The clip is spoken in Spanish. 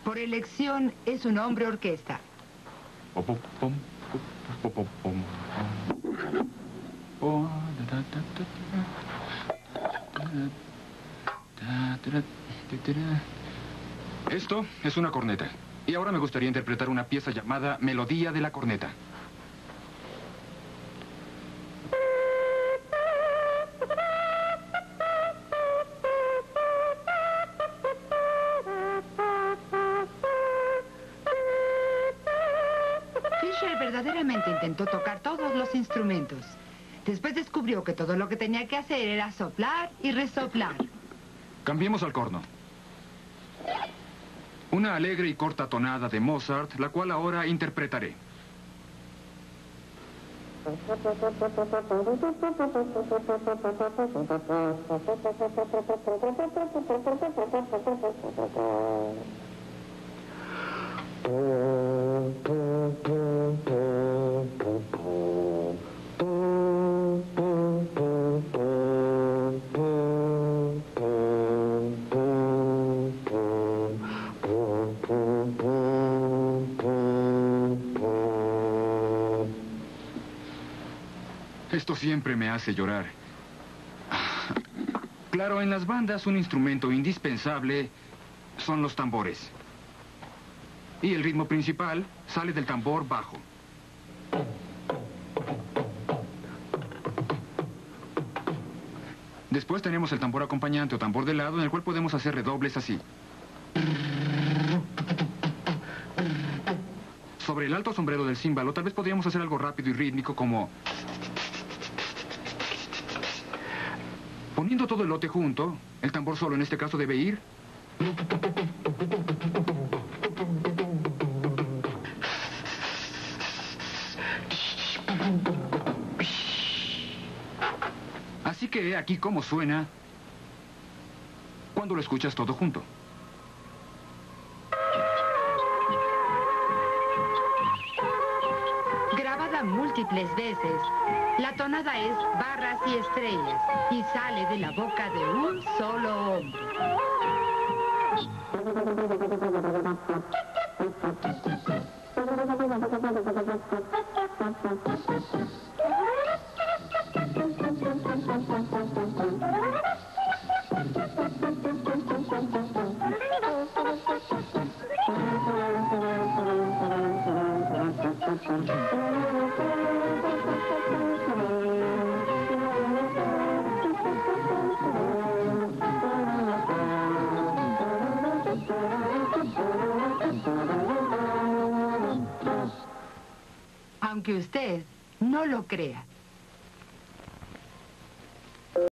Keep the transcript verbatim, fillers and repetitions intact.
Por elección es un hombre orquesta. Esto es una corneta. Y ahora me gustaría interpretar una pieza llamada Melodía de la Corneta. Fisher verdaderamente intentó tocar todos los instrumentos. Después descubrió que todo lo que tenía que hacer era soplar y resoplar. Cambiemos al corno. Una alegre y corta tonada de Mozart, la cual ahora interpretaré. Esto siempre me hace llorar. Claro, en las bandas un instrumento indispensable son los tambores. Y el ritmo principal sale del tambor bajo. Después tenemos el tambor acompañante o tambor de lado, en el cual podemos hacer redobles así. Sobre el alto sombrero del címbalo, tal vez podríamos hacer algo rápido y rítmico como... Poniendo todo el lote junto, el tambor solo en este caso debe ir... Así que he aquí cómo suena cuando lo escuchas todo junto. Grabada múltiples veces, la tonada es barras y estrellas y sale de la boca de un solo hombre. Aunque usted no lo crea.